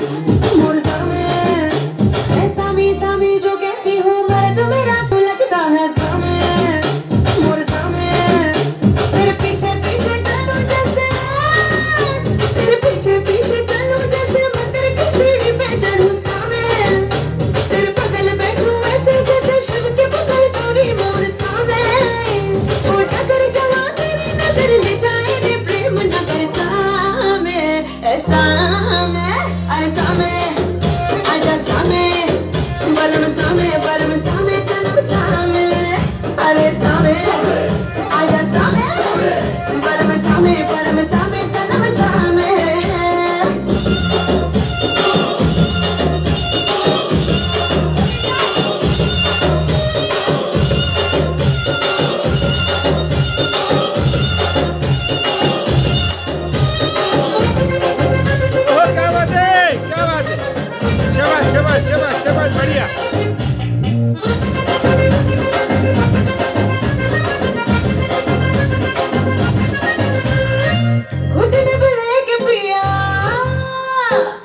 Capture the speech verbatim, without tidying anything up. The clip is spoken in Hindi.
मोर सामे ऐसा मी सामी जो कहती हूँ मर्द मेरा तो लगता है सामे मोर सामे तेरे पीछे पीछे चलूं जैसे तेरे पीछे पीछे चलूं जैसे मैं तेरे की सीढ़ी पे चढ़ूं सामे तेरे बगल बैठूं ऐसे जैसे शिव के बगल गौरी मोर सामे उठा कर जवा तेरी नजर ले जाए रे प्रेम नगर सामे ऐसा अरे सामे आजा सामे बलम सामे बलम सामे सनम सामे अरे सामे आजा सामे बलम सामे बलम सामे सनम सामे शाबाश शाबाश शाबाश बढ़िया। घुटने पे लेके पिया